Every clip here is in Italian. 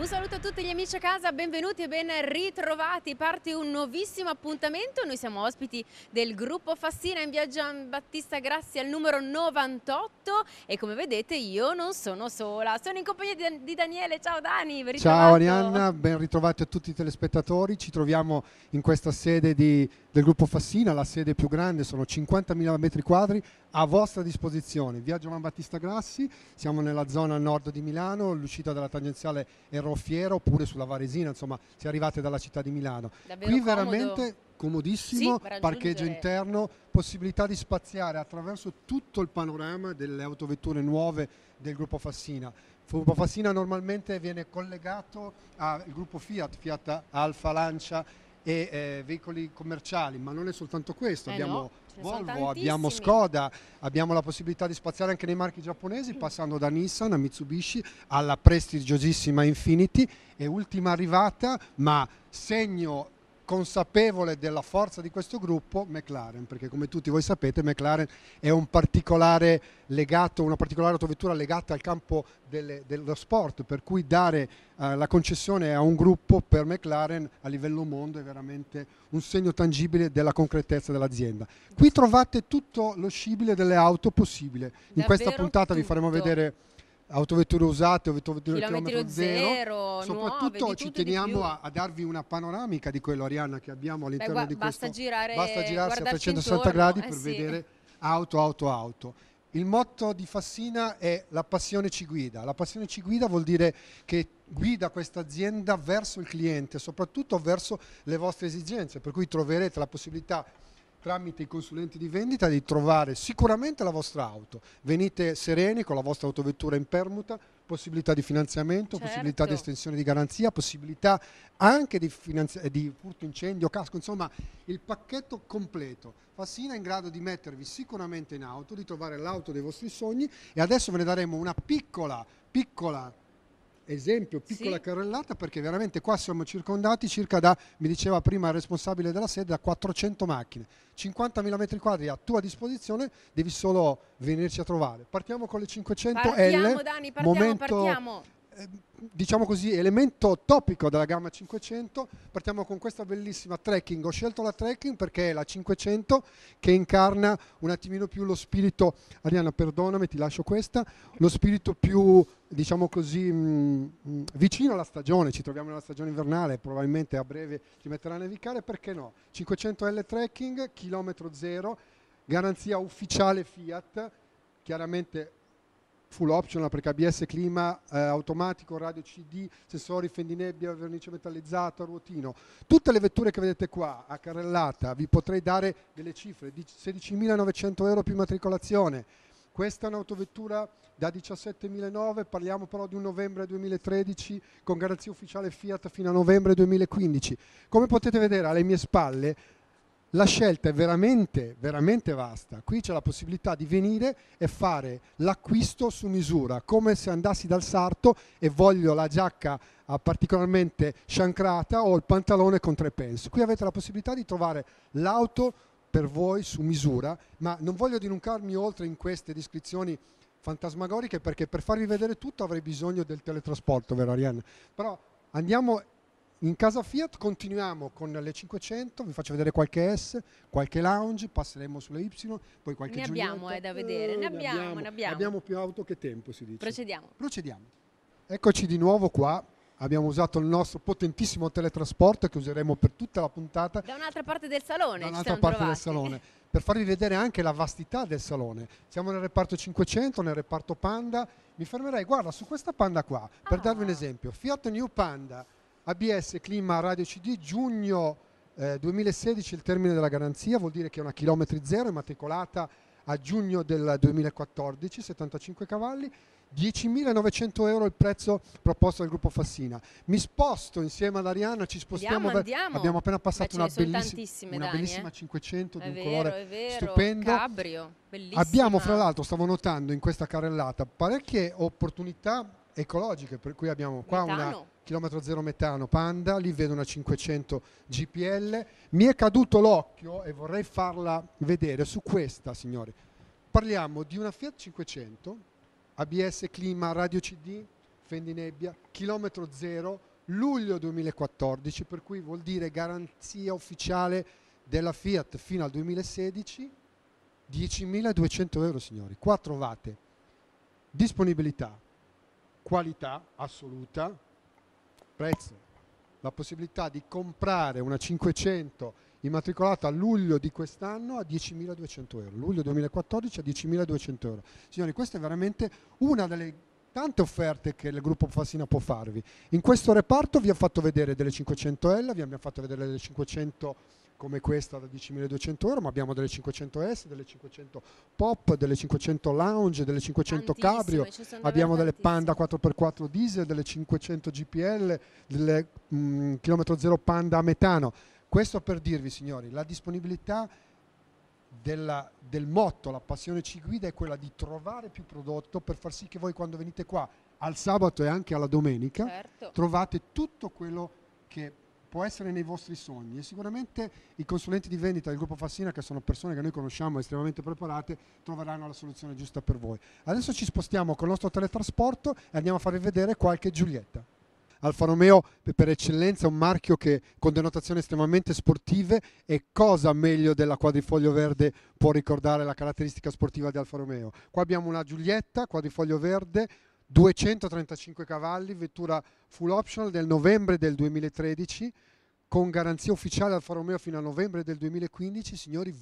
saluto a tutti gli amici a casa, benvenuti e ben ritrovati. Parte un nuovissimo appuntamento. Noi siamo ospiti del gruppo Fassina in via Giambattista Grassi al numero 98 e come vedete io non sono sola, sono in compagnia di Daniele. Ciao Dani, ben ritrovato. Ciao Arianna, ben ritrovati a tutti i telespettatori. Ci troviamo in questa sede del gruppo Fassina, la sede più grande, sono 50.000 metri quadri a vostra disposizione. Via Giambattista Grassi, siamo nella zona nord di Milano, l'uscita della tangenziale è Roffiero oppure sulla Varesina, insomma si arrivate dalla città di Milano. Davvero Qui comodo. Veramente comodissimo, Sì, parcheggio interno, possibilità di spaziare attraverso tutto il panorama delle autovetture nuove del gruppo Fassina. Il gruppo Fassina normalmente viene collegato al gruppo Fiat Alfa, Lancia e veicoli commerciali, ma non è soltanto questo, abbiamo no, Volvo, abbiamo Skoda, abbiamo la possibilità di spaziare anche nei marchi giapponesi, passando da Nissan a Mitsubishi alla prestigiosissima Infiniti e ultima arrivata, ma segno consapevole della forza di questo gruppo, McLaren, perché come tutti voi sapete McLaren è un particolare legato, una particolare autovettura legata al campo dello sport, per cui dare la concessione a un gruppo per McLaren a livello mondo è veramente un segno tangibile della concretezza dell'azienda. Qui trovate tutto lo scibile delle auto possibile. In questa puntata vi faremo vedere autovetture usate, autovetture chilometro zero, soprattutto nuove, ci teniamo a darvi una panoramica di quello, Arianna, che abbiamo all'interno di questo. Basta girarsi a 360 gradi per vedere auto. Il motto di Fassina è la passione ci guida. La passione ci guida vuol dire che guida questa azienda verso il cliente, soprattutto verso le vostre esigenze, per cui troverete la possibilità tramite i consulenti di vendita di trovare sicuramente la vostra auto. Venite sereni con la vostra autovettura in permuta, possibilità di finanziamento, possibilità di estensione di garanzia, possibilità anche di furto incendio, casco, insomma il pacchetto completo. Fassina è in grado di mettervi sicuramente in auto, di trovare l'auto dei vostri sogni e adesso ve ne daremo una piccola carrellata, perché veramente qua siamo circondati circa da, mi diceva prima il responsabile della sede, da 400 macchine, 50.000 metri quadri a tua disposizione, devi solo venirci a trovare. Partiamo con le 500L. Partiamo Dani, partiamo. Diciamo così, elemento topico della gamma 500. Partiamo con questa bellissima trekking. Ho scelto la trekking perché è la 500 che incarna un attimino più lo spirito, Arianna perdonami, ti lascio questa, lo spirito più, diciamo così, vicino alla stagione. Ci troviamo nella stagione invernale, probabilmente a breve ci metterà a nevicare, perché no? 500L trekking, chilometro zero, garanzia ufficiale Fiat, chiaramente full optional perché ABS, clima automatico, radio CD, sensori, fendinebbia, vernice metallizzato, ruotino. Tutte le vetture che vedete qua a carrellata vi potrei dare delle cifre di 16.900 euro più immatricolazione. Questa è un'autovettura da 17.900, parliamo però di un novembre 2013 con garanzia ufficiale Fiat fino a novembre 2015. Come potete vedere alle mie spalle la scelta è veramente, veramente vasta. Qui c'è la possibilità di venire e fare l'acquisto su misura, come se andassi dal sarto e voglio la giacca particolarmente sciancrata o il pantalone con 3 pence. Qui avete la possibilità di trovare l'auto per voi su misura, ma non voglio dilungarmi oltre in queste descrizioni fantasmagoriche, perché per farvi vedere tutto avrei bisogno del teletrasporto, vero Arianna? Però andiamo in casa Fiat, continuiamo con le 500, vi faccio vedere qualche S, qualche lounge, passeremo sulle Y, poi qualche ne Giulietta. Abbiamo da vedere, ne abbiamo. Abbiamo più auto che tempo, si dice. Procediamo. Eccoci di nuovo qua, abbiamo usato il nostro potentissimo teletrasporto che useremo per tutta la puntata. Da un'altra parte del salone. Per farvi vedere anche la vastità del salone. Siamo nel reparto 500, nel reparto Panda. Mi fermerei, guarda, su questa Panda qua, per darvi un esempio. Fiat New Panda, ABS, clima, radio CD, giugno 2016 il termine della garanzia, vuol dire che è una chilometri zero, immatricolata a giugno del 2014, 75 cavalli, 10.900 euro il prezzo proposto dal gruppo Fassina. Mi sposto insieme ad Arianna, ci spostiamo. Andiamo. Abbiamo appena passato una bellissima 500 di un colore stupendo. Cabrio, bellissima. Abbiamo fra l'altro, stavo notando in questa carrellata, parecchie opportunità ecologiche, per cui abbiamo qua una chilometro zero metano Panda, lì vedo una 500 GPL. Mi è caduto l'occhio e vorrei farla vedere su questa, signori. Parliamo di una Fiat 500 ABS, clima, radio CD, Fendi Nebbia, chilometro zero, luglio 2014, per cui vuol dire garanzia ufficiale della Fiat fino al 2016, 10.200 euro signori. Qua trovate disponibilità, qualità assoluta, prezzo, la possibilità di comprare una 500 immatricolata a luglio di quest'anno a 10.200 euro, luglio 2014 a 10.200 euro. Signori, questa è veramente una delle tante offerte che il gruppo Fassina può farvi. In questo reparto vi ho fatto vedere delle 500L, vi abbiamo fatto vedere delle 500 come questa da 10.200 euro, ma abbiamo delle 500S, delle 500 Pop, delle 500 Lounge, delle 500 Cabrio, abbiamo delle Panda 4x4 diesel, delle 500 GPL, delle chilometro zero Panda a metano. Questo per dirvi, signori, la disponibilità del motto, la passione ci guida, è quella di trovare più prodotto per far sì che voi quando venite qua al sabato e anche alla domenica trovate tutto quello che può essere nei vostri sogni. E sicuramente i consulenti di vendita del gruppo Fassina, che sono persone che noi conosciamo estremamente preparate, troveranno la soluzione giusta per voi. Adesso ci spostiamo con il nostro teletrasporto e andiamo a farvi vedere qualche Giulietta. Alfa Romeo per eccellenza è un marchio che con denotazioni estremamente sportive, e cosa meglio della quadrifoglio verde può ricordare la caratteristica sportiva di Alfa Romeo. Qua abbiamo una Giulietta quadrifoglio verde, 235 cavalli, vettura full optional del novembre del 2013, con garanzia ufficiale Alfa Romeo fino a novembre del 2015, signori,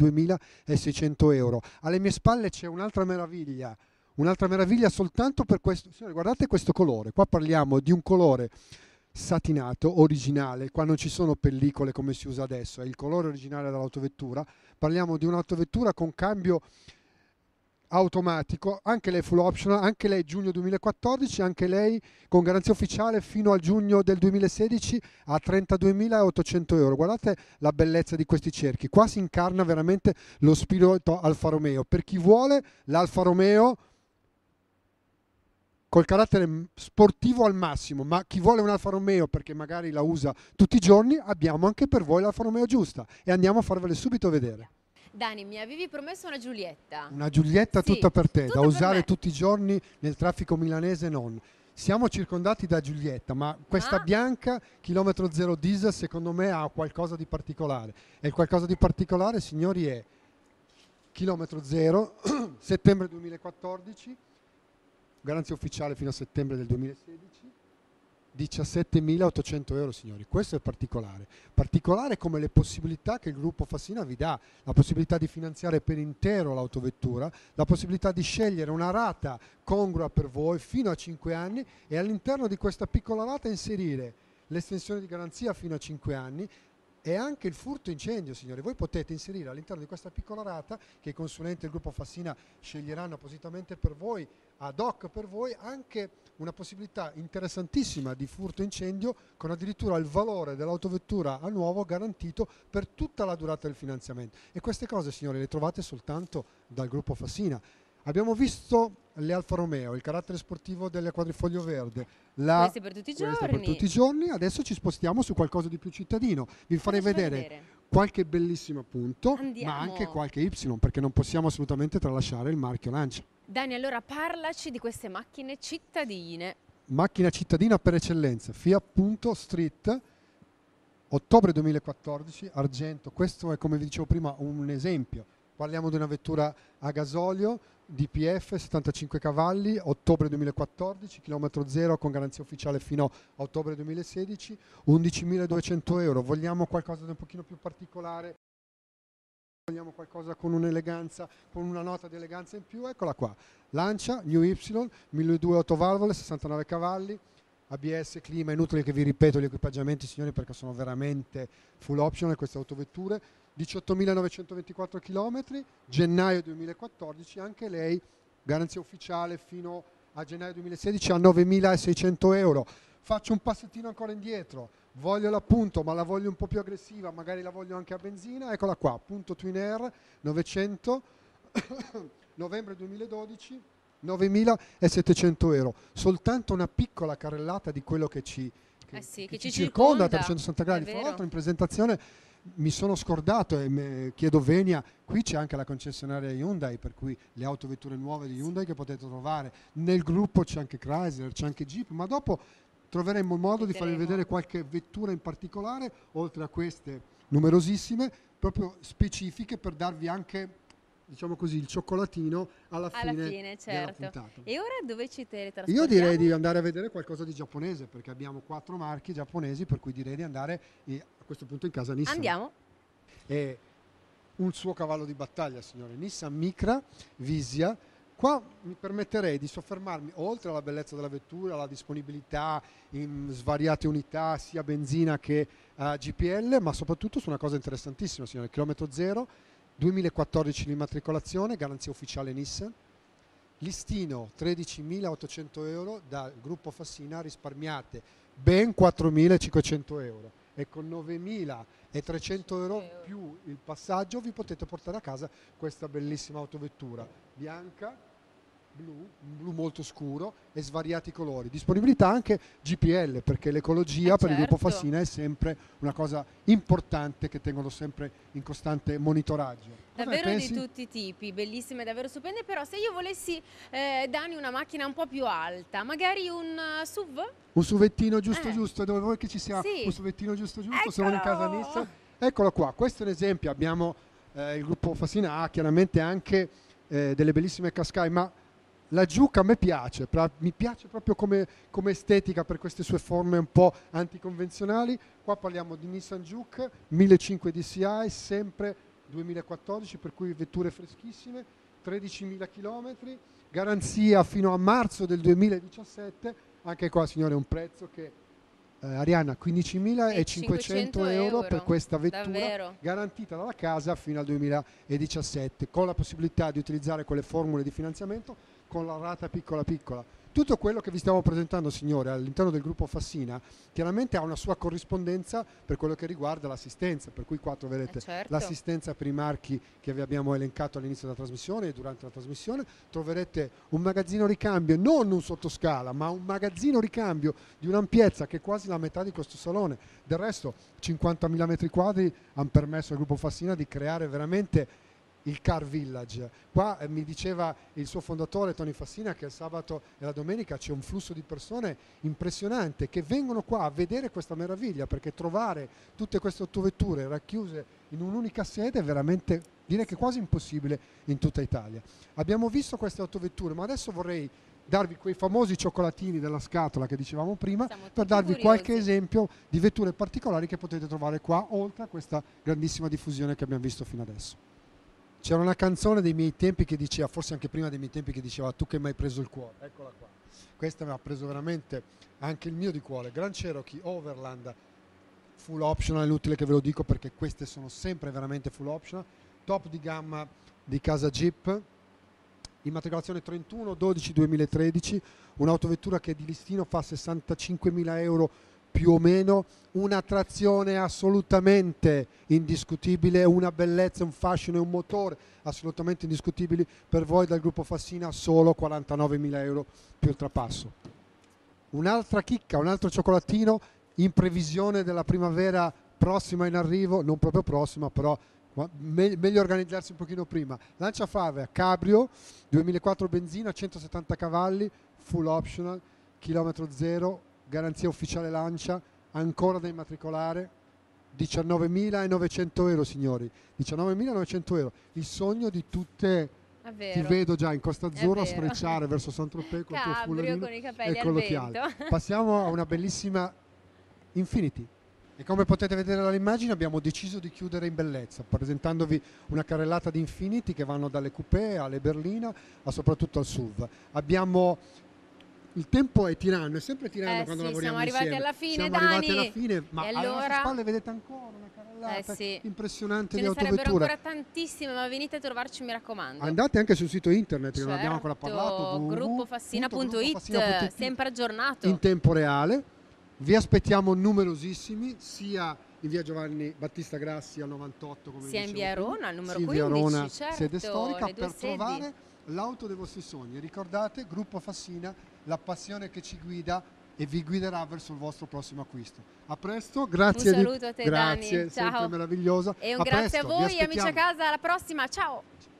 22.600 euro. Alle mie spalle c'è un'altra meraviglia soltanto per questo. Signori, guardate questo colore, qua parliamo di un colore satinato, originale, qua non ci sono pellicole come si usa adesso, è il colore originale dell'autovettura, parliamo di un'autovettura con cambio automatico, anche lei full optional, anche lei giugno 2014, anche lei con garanzia ufficiale fino al giugno del 2016 a 32.800 euro. Guardate la bellezza di questi cerchi, qua si incarna veramente lo spirito Alfa Romeo. Per chi vuole l'Alfa Romeo col carattere sportivo al massimo, ma chi vuole un Alfa Romeo perché magari la usa tutti i giorni, abbiamo anche per voi l'Alfa Romeo giusta e andiamo a farvele subito vedere. Dani, mi avevi promesso una Giulietta. Una Giulietta sì, tutta per te, tutta da usare me. tutti i giorni nel traffico milanese non. Siamo circondati da Giulietta, ma questa bianca chilometro zero diesel secondo me ha qualcosa di particolare. E il qualcosa di particolare, signori, è chilometro zero, settembre 2014, garanzia ufficiale fino a settembre del 2016, 17.800 euro, signori. Questo è particolare come le possibilità che il gruppo Fassina vi dà, la possibilità di finanziare per intero l'autovettura, la possibilità di scegliere una rata congrua per voi fino a 5 anni e all'interno di questa piccola rata inserire l'estensione di garanzia fino a 5 anni e anche il furto incendio, signori. Voi potete inserire all'interno di questa piccola rata, che i consulenti del gruppo Fassina sceglieranno appositamente per voi, ad hoc per voi, anche una possibilità interessantissima di furto incendio con addirittura il valore dell'autovettura a nuovo garantito per tutta la durata del finanziamento. E queste cose, signori, le trovate soltanto dal gruppo Fassina. Abbiamo visto le Alfa Romeo, il carattere sportivo delle quadrifoglio verde, queste per tutti i giorni. Adesso ci spostiamo su qualcosa di più cittadino. Vi farei vedere qualche bellissimo punto, ma anche qualche Y, perché non possiamo assolutamente tralasciare il marchio Lancia. Dani, allora parlaci di queste macchine cittadine. Macchina cittadina per eccellenza, Fiat Punto Street, ottobre 2014, argento. Questo è, come vi dicevo prima, un esempio. Parliamo di una vettura a gasolio, DPF, 75 cavalli, ottobre 2014, chilometro zero con garanzia ufficiale fino a ottobre 2016, 11.200 euro. Vogliamo qualcosa di un pochino più particolare? Vogliamo qualcosa con un'eleganza, con una nota di eleganza in più? Eccola qua. Lancia, New Y, 1200 8 valvole, 69 cavalli, ABS, clima. Inutile che vi ripeto gli equipaggiamenti, signori, perché sono veramente full optional queste autovetture. 18.924 km, gennaio 2014, anche lei garanzia ufficiale fino a gennaio 2016 a 9.600 euro. Faccio un passettino ancora indietro, voglio la Punto ma la voglio un po' più aggressiva, magari la voglio anche a benzina, eccola qua, Punto Twin Air 900, novembre 2012, 9.700 euro. Soltanto una piccola carrellata di quello che ci circonda a 360 gradi. Fra l'altro in presentazione mi sono scordato e chiedo venia, qui c'è anche la concessionaria Hyundai, per cui le autovetture nuove di Hyundai che potete trovare. Nel gruppo c'è anche Chrysler, c'è anche Jeep, ma dopo troveremo il modo di farvi vedere qualche vettura in particolare, oltre a queste numerosissime, proprio specifiche per darvi anche, diciamo così, il cioccolatino alla fine certo. della puntata. E ora dove ci teletrasportiamo? Io direi di andare a vedere qualcosa di giapponese, perché abbiamo 4 marchi giapponesi, per cui direi di andare a questo punto in casa Nissan. Andiamo. È un suo cavallo di battaglia, signore, Nissan Micra Visia. Qua mi permetterei di soffermarmi, oltre alla bellezza della vettura, alla disponibilità in svariate unità, sia benzina che GPL, ma soprattutto su una cosa interessantissima, signore, chilometro zero, 2014 l'immatricolazione, garanzia ufficiale Nissan, listino 13.800 euro, dal gruppo Fassina risparmiate ben 4.500 euro e con 9.300 euro più il passaggio vi potete portare a casa questa bellissima autovettura bianca, blu, un blu molto scuro e svariati colori. Disponibilità anche GPL, perché l'ecologia per il gruppo Fassina è sempre una cosa importante che tengono sempre in costante monitoraggio. Davvero di tutti i tipi, bellissime, davvero stupende, però se io volessi Dani una macchina un po' più alta, magari un SUV? Un SUVettino giusto, dove vuoi che ci sia sì. un SUVettino giusto, Eccolo! siamo in casa Nissan. Eccolo qua, questo è un esempio, abbiamo il gruppo Fassina ha chiaramente anche delle bellissime Qashqai, ma la Juke a me piace, mi piace proprio come estetica per queste sue forme un po' anticonvenzionali. Qua parliamo di Nissan Juke 1500 DCI, sempre 2014, per cui vetture freschissime, 13.000 km, garanzia fino a marzo del 2017. Anche qua, signore, un prezzo che Arianna, 15.500 euro per questa vettura, davvero, garantita dalla casa fino al 2017, con la possibilità di utilizzare quelle formule di finanziamento con la rata piccola. Tutto quello che vi stiamo presentando, signore, all'interno del gruppo Fassina chiaramente ha una sua corrispondenza per quello che riguarda l'assistenza, per cui qua troverete certo, l'assistenza per i marchi che vi abbiamo elencato all'inizio della trasmissione e durante la trasmissione. Troverete un magazzino ricambio, non un sottoscala, ma un magazzino ricambio di un'ampiezza che è quasi la metà di questo salone. Del resto 50.000 metri quadri hanno permesso al gruppo Fassina di creare veramente il Car Village. Qua mi diceva il suo fondatore Tony Fassina che il sabato e la domenica c'è un flusso di persone impressionante che vengono qua a vedere questa meraviglia, perché trovare tutte queste autovetture racchiuse in un'unica sede è veramente, direi che quasi impossibile in tutta Italia. Abbiamo visto queste autovetture, ma adesso vorrei darvi quei famosi cioccolatini della scatola che dicevamo prima, per darvi qualche esempio di vetture particolari che potete trovare qua, oltre a questa grandissima diffusione che abbiamo visto fino adesso. C'era una canzone dei miei tempi che diceva, forse anche prima dei miei tempi, che diceva "tu che mi hai preso il cuore", eccola qua. Questa mi ha preso veramente anche il mio di cuore. Grand Cherokee Overland, full optional, inutile che ve lo dico perché queste sono sempre veramente full optional, top di gamma di casa Jeep, immatricolazione 31/12/2013, un'autovettura che di listino fa 65.000 euro più o meno, una trazione assolutamente indiscutibile, una bellezza, un fascino e un motore assolutamente indiscutibili. Per voi dal gruppo Fassina solo 49.000 euro più il trapasso. Un'altra chicca, un altro cioccolatino in previsione della primavera prossima in arrivo, non proprio prossima, però meglio organizzarsi un pochino prima. Lanciafave Cabrio 2004 benzina, 170 cavalli, full optional, chilometro zero, garanzia ufficiale Lancia, ancora da immatricolare, 19.900 euro, signori, 19.900 euro, il sogno di tutte. Ti vedo già in Costa Azzurra a sfrecciare verso Saint-Tropez con il tuo fullerino con i capelli e con l'occhiale. Passiamo a una bellissima Infiniti. E come potete vedere dall'immagine abbiamo deciso di chiudere in bellezza, presentandovi una carrellata di Infiniti che vanno dalle coupé alle berlina, ma soprattutto al SUV. Il tempo è tiranno, è sempre tiranno quando lavoriamo insieme. Siamo arrivati alla fine, siamo arrivati alla fine, ma alle nostre spalle vedete ancora una carrellata impressionante di autovetture. Ce ne sarebbero ancora tantissime, ma venite a trovarci, mi raccomando. Andate anche sul sito internet, che non abbiamo ancora parlato, gruppofassina.it, sempre aggiornato. In tempo reale. Vi aspettiamo numerosissimi, sia in via Giovanni Battista Grassi al 98, come sia in via Arona, al numero 15, 15, Arona, certo, sede storica, per trovare l'auto dei vostri sogni. Ricordate, gruppo Fassina, la passione che ci guida e vi guiderà verso il vostro prossimo acquisto. A presto, Un grazie. saluto a te, Grazie, Dani. Ciao. sempre meravigliosa. E un A grazie presto, a vi voi, amici a aspettiamo. casa. Alla prossima. Ciao.